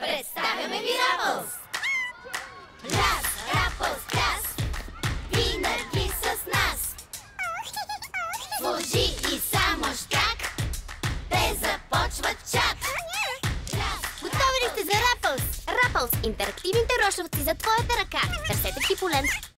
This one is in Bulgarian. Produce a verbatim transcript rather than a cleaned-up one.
Представяме ви Рапълс! Раз, Рапълс, крас! Винаги с нас! Служи и само щак! Те започват чак! Готови ли сте за Рапълс? Рапълс – интерактивните рошавци за твоята ръка. Търсете в Хиполент.